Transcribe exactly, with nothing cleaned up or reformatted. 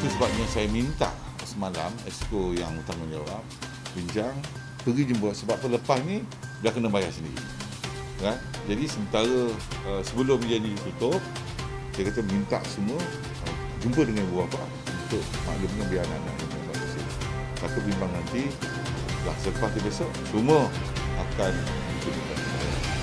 Itu sebabnya saya minta semalam Exco yang bertanggungjawab bincang, pergi jemput sebab lepas ni dah kena bayar sendiri. Kan? Jadi sementara uh, sebelum dia ni tutup, dia kata minta semua uh, jumpa dengan ibu bapa untuk maklumkan biar anak-anak yang berhasil. Satu bimbang nanti, lah selepas tu besok, semua akan diberikan.